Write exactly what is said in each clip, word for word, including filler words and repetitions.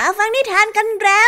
มาฟังนิทานกันแล้ว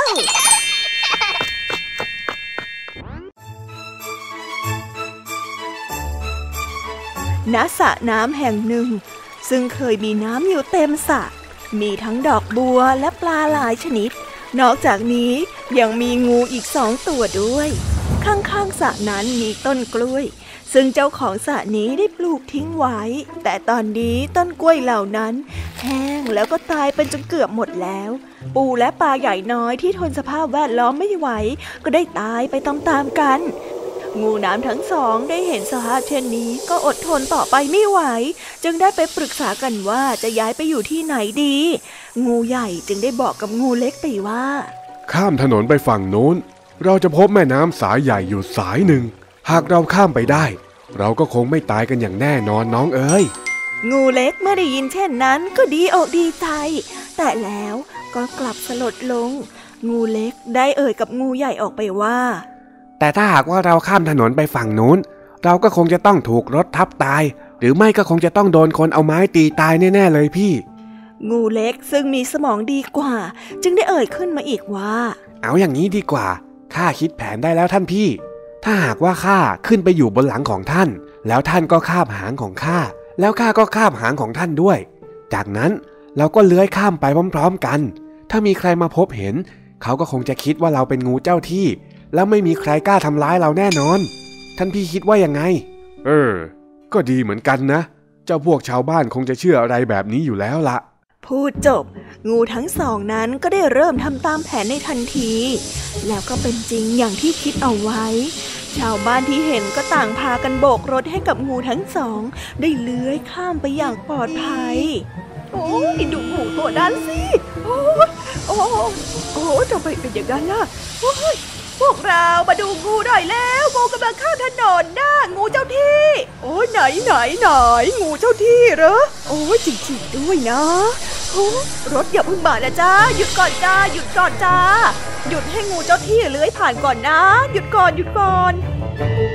ณสระน้ำแห่งหนึ่งซึ่งเคยมีน้ำอยู่เต็มสระมีทั้งดอกบัวและปลาหลายชนิดนอกจากนี้ยังมีงูอีกสองตัวด้วยข้างๆสระนั้นมีต้นกล้วยซึ่งเจ้าของสระนี้ได้ปลูกทิ้งไว้แต่ตอนนี้ต้นกล้วยเหล่านั้นแห้งแล้วก็ตายเป็นจนเกือบหมดแล้วปูและปลาใหญ่น้อยที่ทนสภาพแวดล้อมไม่ไหวก็ได้ตายไปตามๆกันงูน้ำทั้งสองได้เห็นสภาพเช่นนี้ก็อดทนต่อไปไม่ไหวจึงได้ไปปรึกษากันว่าจะย้ายไปอยู่ที่ไหนดีงูใหญ่จึงได้บอกกับงูเล็กไปว่าข้ามถนนไปฝั่งโน้นเราจะพบแม่น้ำสายใหญ่อยู่สายหนึ่งหากเราข้ามไปได้เราก็คงไม่ตายกันอย่างแน่นอนน้องเอ๋ยงูเล็กเมื่อได้ยินเช่นนั้นก็ดีอกดีใจแต่แล้วก็กลับสลดลงงูเล็กได้เอ่ยกับงูใหญ่ออกไปว่าแต่ถ้าหากว่าเราข้ามถนนไปฝั่งนู้นเราก็คงจะต้องถูกรถทับตายหรือไม่ก็คงจะต้องโดนคนเอาไม้ตีตายแน่ๆเลยพี่งูเล็กซึ่งมีสมองดีกว่าจึงได้เอ่ยขึ้นมาอีกว่าเอาอย่างนี้ดีกว่าข้าคิดแผนได้แล้วท่านพี่ถ้าหากว่าข้าขึ้นไปอยู่บนหลังของท่านแล้วท่านก็คาบหางของข้าแล้วข้าก็คาบหางของท่านด้วยจากนั้นเราก็เลื้อยข้ามไปพร้อมๆกันถ้ามีใครมาพบเห็นเขาก็คงจะคิดว่าเราเป็นงูเจ้าที่แล้วไม่มีใครกล้าทำร้ายเราแน่นอนท่านพี่คิดว่ายังไงเออก็ดีเหมือนกันนะเจ้าพวกชาวบ้านคงจะเชื่ออะไรแบบนี้อยู่แล้วละพูดจบงูทั้งสองนั้นก็ได้เริ่มทำตามแผนในทันทีแล้วก็เป็นจริงอย่างที่คิดเอาไว้ชาวบ้านที่เห็นก็ต่างพากันโบกรถให้กับงูทั้งสองได้เลื้อยข้ามไปอย่างปลอดภัยโอ้ยดูงูตัวนั้นสิโอ้ยโอ้โอ้ทำไมเป็นอย่างนั้นล่ะโอ้ยพวกเรามาดูงูหน่อยแล้วงูกำลังข้ามถนนนะงูเจ้าที่โอ้ยไหนไหนไหนงูเจ้าที่เหรอโอ้ยจริงๆด้วยนะโอ้รถอย่าเพิ่งมานะจ้าหยุดก่อนจ้าหยุดก่อนจ้าหยุดให้งูเจ้าที่เลื้อยผ่านก่อนนะหยุดก่อนหยุดก่อนโอ้